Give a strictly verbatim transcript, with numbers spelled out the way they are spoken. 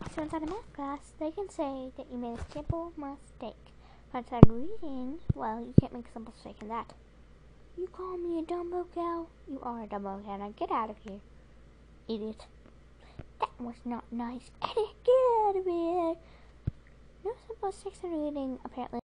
So inside a math class, they can say that you made a simple mistake. But inside reading, well, you can't make a simple mistake in that. You call me a Dumbo cow? You are a Dumbo cow. Now get out of here, idiot. That was not nice. Get out of here. No simple mistakes in reading, apparently.